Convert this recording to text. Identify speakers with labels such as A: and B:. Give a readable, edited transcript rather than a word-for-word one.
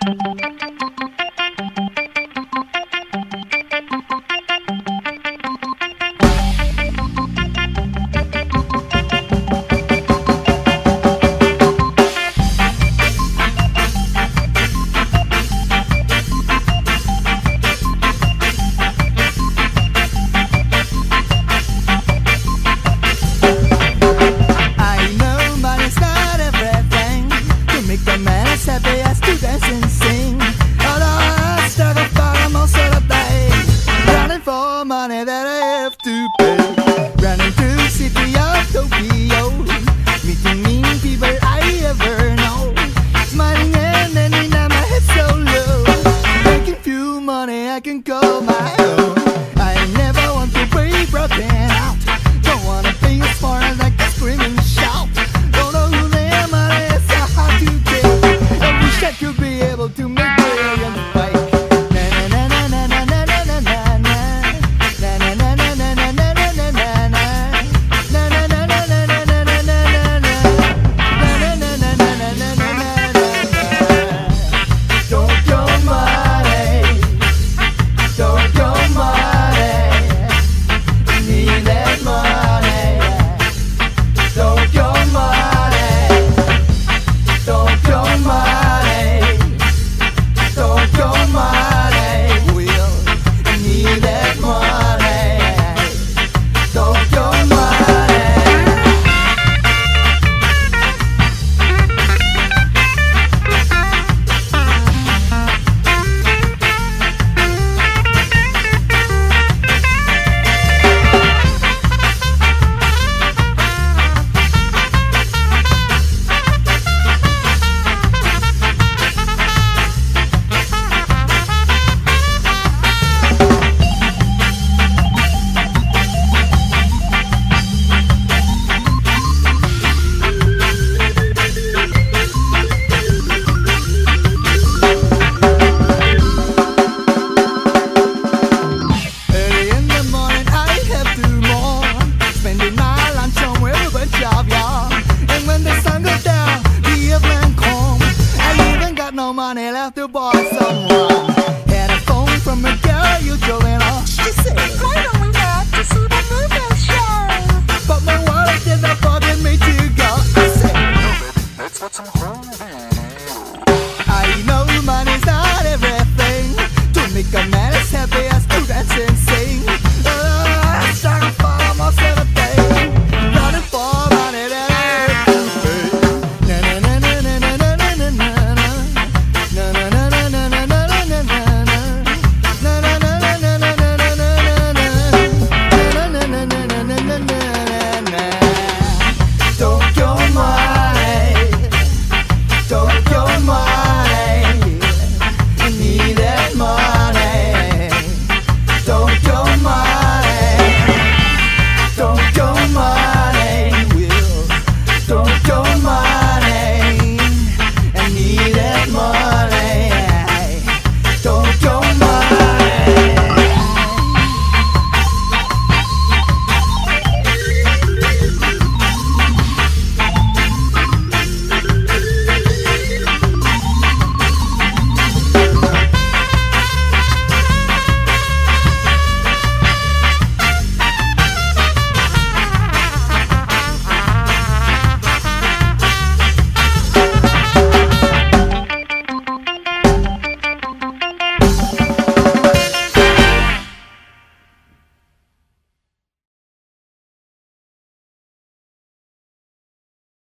A: Money that I have to pay. Running through the city of Tokyo, meeting mean people I ever know. Smiling and ending on my head so low. Making few money I can call my own. I never want to be broken out. Don't wanna be as far as I can scream and shout. Don't know who their money is so hard to get. I wish I could be able to make millions fight. No money left to buy some rum. Had a phone from a girl you drove